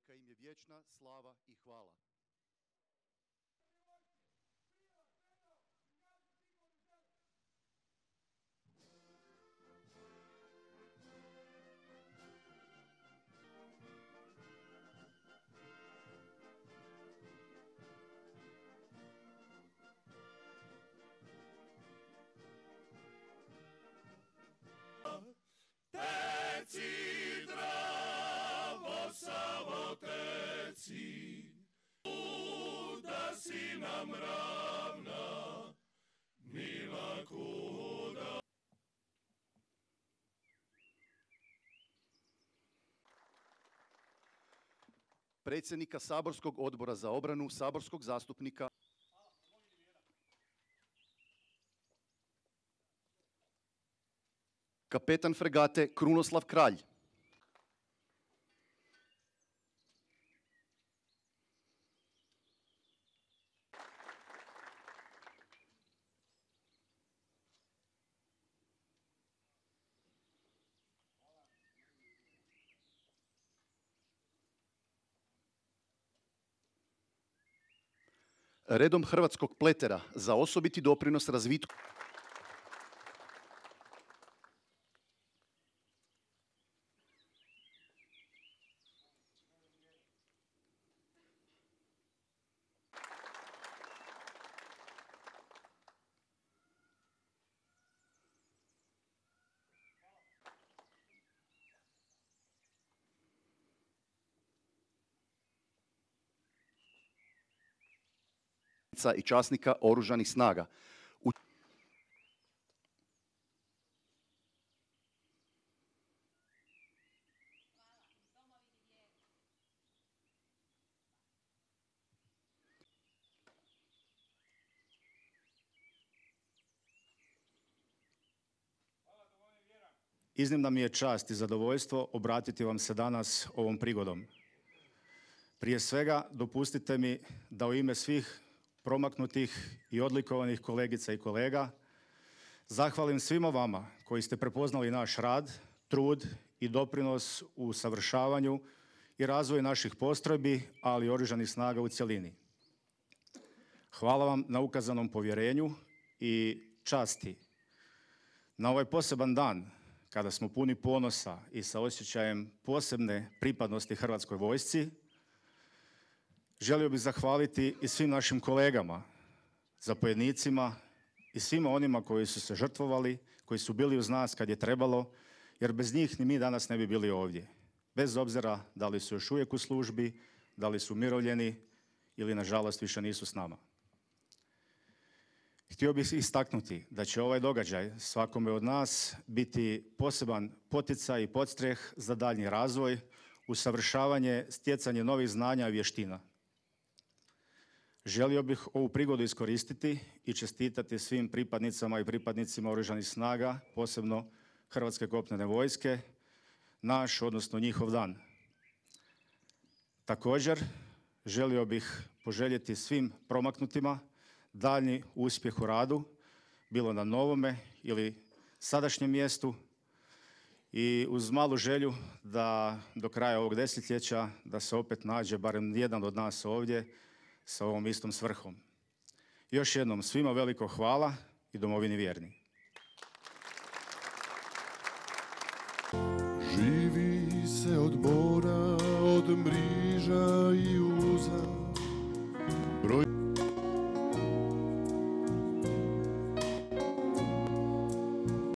neka im je vječna slava i hvala. Teci, Dravo, Savo, teci, kuda si nam ravna, mila kuda. Predsjednika Saborskog odbora za obranu, saborskog zastupnika kapetan fregate Krunoslav Kralj. Redom hrvatskog pletera za osobiti doprinos razvitku. I časnika Oružanih snaga. Iznimna mi je čast i zadovoljstvo obratiti vam se danas ovom prigodom. Prije svega, dopustite mi da u ime svih promaknutih i odlikovanih kolegica i kolega zahvalim svima vama koji ste prepoznali naš rad, trud i doprinos u usavršavanju i razvoju naših postrojbi, ali i Oružanih snaga u cjelini. Hvala vam na ukazanom povjerenju i časti. Na ovaj poseban dan, kada smo puni ponosa i sa osjećajem posebne pripadnosti Hrvatskoj vojsci, želio bih zahvaliti i svim našim kolegama, zapovjednicima i svima onima koji su se žrtvovali, koji su bili uz nas kad je trebalo, jer bez njih ni mi danas ne bi bili ovdje. Bez obzira da li su još uvijek u službi, da li su umirovljeni ili nažalost više nisu s nama. Htio bih istaknuti da će ovaj događaj svakome od nas biti poseban poticaj i podstrijeh za daljnji razvoj, usavršavanje, stjecanje novih znanja i vještina. Želio bih ovu prigodu iskoristiti i čestitati svim pripadnicama i pripadnicima Oružanih snaga, posebno Hrvatske kopnene vojske, naš, odnosno njihov dan. Također, želio bih poželjeti svim promaknutima daljnji uspjeh u radu, bilo na novome ili sadašnjem mjestu, i uz malu želju da do kraja ovog desetljeća da se opet nađe barem jedan od nas ovdje sa ovom istom svrhom. Još jednom svima veliko hvala i domovini vjerni. Živi se od mora, od mriža i